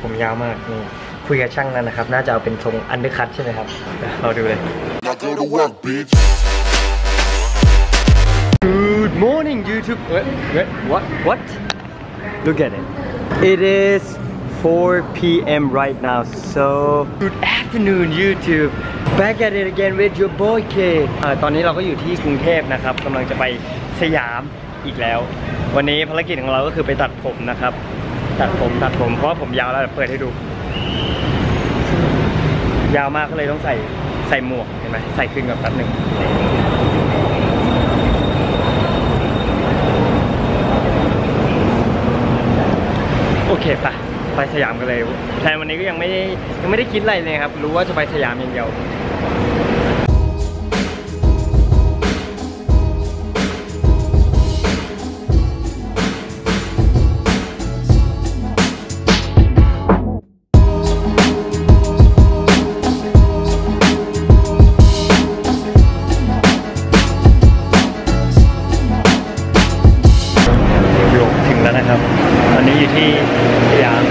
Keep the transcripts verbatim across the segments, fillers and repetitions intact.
ผมยาวมากนี่คุยกับช่างนั้นนะครับน่าจะเอาเป็นทรงอันเดอร์คัทใช่ไหมครับเราดูเลย Good morning YouTube Wait, wait, what what Look at it It is four p m right now so good afternoon YouTube back at it again with your boy K ตอนนี้เราก็อยู่ที่กรุงเทพนะครับกำลังจะไปสยามอีกแล้ววันนี้ภารกิจของเราก็คือไปตัดผมนะครับตัดผมตัดผมเพราะว่าผมยาวแล้วเปิดให้ดูยาวมากก็เลยต้องใส่ใส่หมวกเห็นไหมใส่ขึ้นกับแป๊บหนึ่งโอเคปะไปสยามกันเลยแพลนวันนี้ก็ยังไม่ได้ยังไม่ได้คิดอะไรเลยครับรู้ว่าจะไปสยามอย่างเดียวถึงแล้วนะครับตอนนี้อยู่ที่สยาม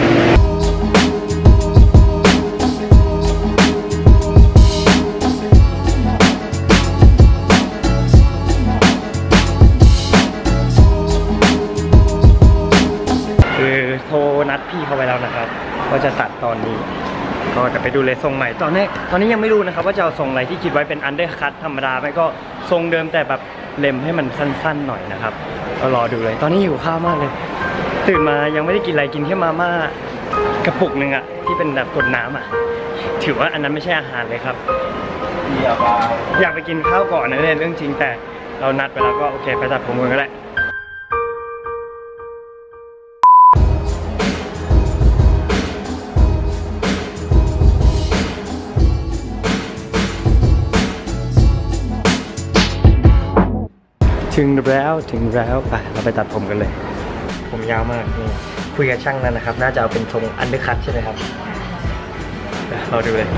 คือโทรนัดพี่เขาไปแล้วนะครับว่าจะตัดตอนนี้ก็จะไปดูเลยทรงใหม่ตอนนี้ตอนนี้ยังไม่รู้นะครับว่าจะเอาทรงอะไรที่คิดไว้เป็นอันเดอร์คัทธรรมดาไหมก็ทรงเดิมแต่แบบเล็มให้มันสั้นๆหน่อยนะครับก็รอดูเลยตอนนี้หิวข้าวมากเลยตื่นมายังไม่ได้กินอะไรกินแค่มาม่ากระปุกหนึ่งอะที่เป็นแบบกดน้ำอะถือว่าอันนั้นไม่ใช่อาหารเลยครับอยากไปกินข้าวก่อนนะเนี่ยเรื่องจริงแต่เรานัดไปแล้วก็โอเคไปตัดผมกันก็ได้ถึงแล้วถึงแล้วไปเราไปตัดผมกันเลยผมยาวมากนี่คุยกับช่างนั้นนะครับน่าจะเอาเป็นทรงอันเดอร์คัทใช่ไหมครับเราดูเลย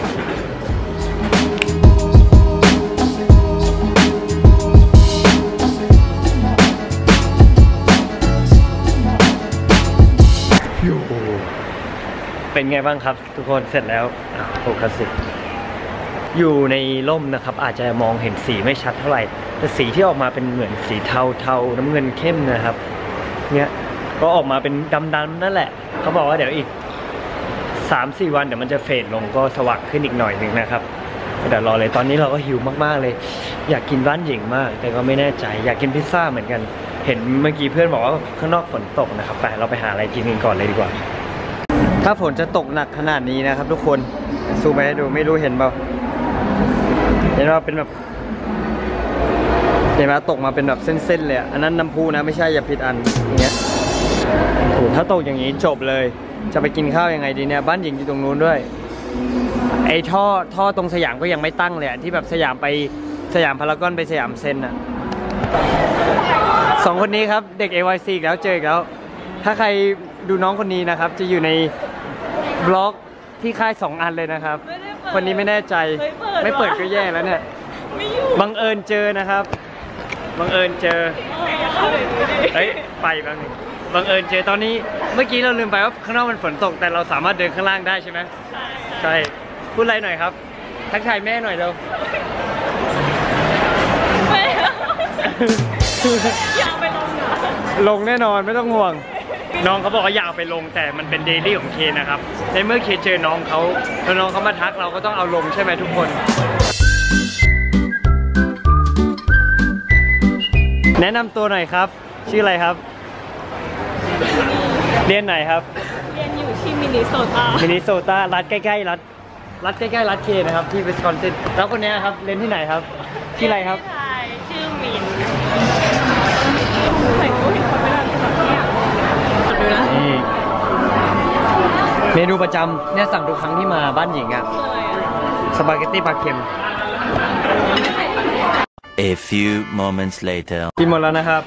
เป็นไงบ้างครับทุกคนเสร็จแล้วโฟกัสสิอยู่ในร่มนะครับอาจจะมองเห็นสีไม่ชัดเท่าไหร่แต่สีที่ออกมาเป็นเหมือนสีเทาเทาน้ำเงินเข้มนะครับเนี่ยก็ออกมาเป็นดำๆนั่นแหละเขาบอกว่าเดี๋ยวอีก สามสี่ วันเดี๋ยวมันจะเฟดลงก็สว่างขึ้นอีกหน่อยหนึ่งนะครับเดี๋ยวรอเลยตอนนี้เราก็หิวมากๆเลยอยากกินบ้านหญิงมากแต่ก็ไม่แน่ใจอยากกินพิซซ่าเหมือนกันเห็นเมื่อกี้เพื่อนบอกว่าข้างนอกฝนตกนะครับไปเราไปหาอะไรกินกันก่อนเลยดีกว่าถ้าฝนจะตกหนักขนาดนี้นะครับทุกคนซูมไปให้ดูไม่รู้เห็นเปล่าเห็นว่าเป็นแบบเห็นไหมตกมาเป็นแบบเส้นๆเลยอันนั้นน้ำพุนะไม่ใช่อย่าผิดอันอย่างเงี้ยโอ้ถ้าตกอย่างนี้จบเลยจะไปกินข้าวยังไงดีเนี่ยบ้านหญิงอยู่ตรงนู้นด้วยไอ้ท่อท่อตรงสยามก็ยังไม่ตั้งเลยที่แบบสยามไปสยามพารากอนไปสยามเซนอะสองคนนี้ครับเด็ก เอ วาย ซี อีกแล้วเจออีกแล้วถ้าใครดูน้องคนนี้นะครับจะอยู่ในบล็อกที่ค่ายสองอันเลยนะครับคนนี้ไม่แน่ใจไม่เปิดก็แย่แล้วเนี่ยบังเอิญเจอนะครับบังเอิญเจอเฮ้ยไปแป๊บนึงบังเอิญเจอตอนนี้เมื่อกี้เราลืมไปว่าข้างนอกมันฝนตกแต่เราสามารถเดินข้างล่างได้ใช่ไหมใช่พูดอะไรหน่อยครับทักทายแม่หน่อยเร็วแม่อยากไปลงนะลงแน่นอนไม่ต้องห่วงน้องเขาบอกว่าอยากไปลงแต่มันเป็นเดลี่ของเคนะครับในเมื่อเคเจอน้องเขาแล้วน้องเขามาทักเราก็ต้องเอาลงใช่ไหมทุกคนแนะนำตัวหน่อยครับชื่ออะไรครับเรียนไหนครับเรียนอยู่ที่มินนิโซตามินนิโซตารัฐใกล้ๆรัฐรัฐใกล้ๆรัฐเคนะครับที่วิสคอนซินแล้วคนนี้ครับเรียนที่ไหนครับที่ไรครับชื่อมินแต่งตัวเห็นคนไม่ได้นี่เมนูประจำเนี่ยสั่งทุกครั้งที่มาบ้านหญิงอ่ะสปาเกตตี้ปลาเค็ม A few moments later กินหมดแล้วนะครับ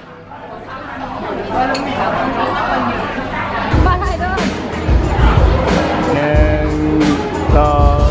ปลาไทยด้วยหนึ่งสอง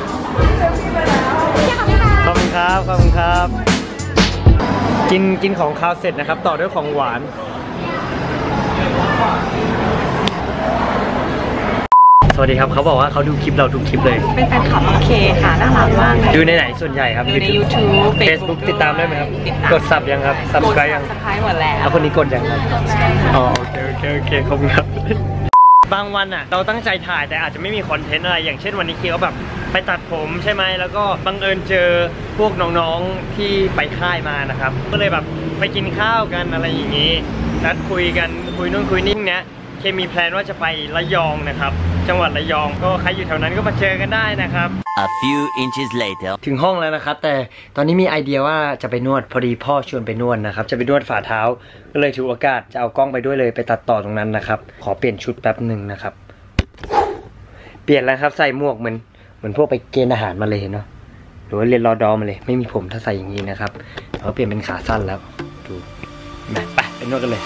ขอบคุณครับขอบคุณครับกินกินของคาวเสร็จนะครับต่อด้วยของหวานวัสดีครับเขาบอกว่าเขาดูคลิปเราทุกคลิปเลยเป็นแฟนคลับโอเคค่ะน่ารักมากเลยดูในไหนส่วนใหญ่ครับดูใน YouTube Facebook ติดตามได้ไหมครับติดตามกดซับยังครับ Subscribe ยัง Subscribe หมดแล้วแล้วคนนี้กดยังครับอ๋อโอเคโอเคโอเคขอบคุณครับบางวันอ่ะเราตั้งใจถ่ายแต่อาจจะไม่มีคอนเทนต์อะไรอย่างเช่นวันนี้เคียวแบบไปตัดผมใช่ไหมแล้วก็บังเอิญเจอพวกน้องๆที่ไปค่ายมานะครับก็เลยแบบไปกินข้าวกันอะไรอย่างนี้นัดคุยกันคุยนู่นคุยนี่เนี้ยเคมีแพลนว่าจะไประยองนะครับจังหวัดระยองก็ใครอยู่แถวนั้นก็มาเจอกันได้นะครับ A few inches later ถึงห้องแล้วนะครับแต่ตอนนี้มีไอเดียว่าจะไปนวดพอดีพ่อชวนไปนวดนะครับจะไปนวดฝ่าเท้าก็เลยถือโอกาสจะเอากล้องไปด้วยเลยไปตัดต่อตรงนั้นนะครับขอเปลี่ยนชุดแป๊บหนึ่งนะครับเปลี่ยนแล้วครับใส่หมวกเหมือนเหมือนพวกไปเกณฑ์อาหารมาเลยเนาะหรือว่าเรียนรอดอมาเลยไม่มีผมถ้าใส่อย่างนี้นะครับเราเปลี่ยนเป็นขาสั้นแล้วดูไปไปนวดกันเลย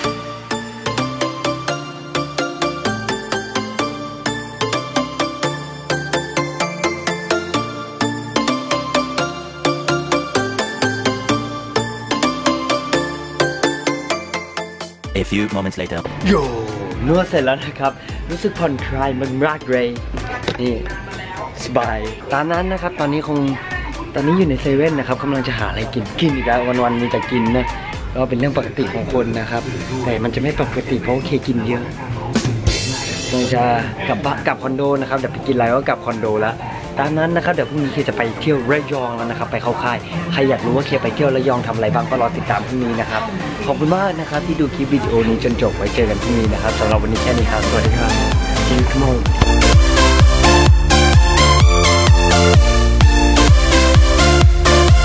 A few moments later โย่นวดเสร็จแล้วนะครับรู้สึกผ่อนคลายมันมากเลยนี่สบายตามนั้นนะครับตอนนี้คงตอนนี้อยู่ในเซเว่นนะครับกำลังจะหาอะไรกินกินอีกแล้ววันๆมีแต่กินนะก็เป็นเรื่องปกติของคนนะครับแต่มันจะไม่ปกติเพราะเคกินเยอะเราจะกลับบ้านกลับคอนโดนะครับเดี๋ยวไปกินอะไรก็กลับคอนโดแล้วตามนั้นนะครับเดี๋ยวพรุ่งนี้เคจะไปเที่ยวระยองแล้วนะครับไปเข้าค่ายใครอยากรู้ว่าเคไปเที่ยวระยองทำอะไรบ้างก็รอติดตามพรุ่งนี้นะครับขอบคุณมากนะครับที่ดูคลิปวิดีโอนี้จนจบไว้เจอกันพรุ่งนี้นะครับสำหรับวันนี้แค่นี้ครับสวัสดีครับ See you tomorrow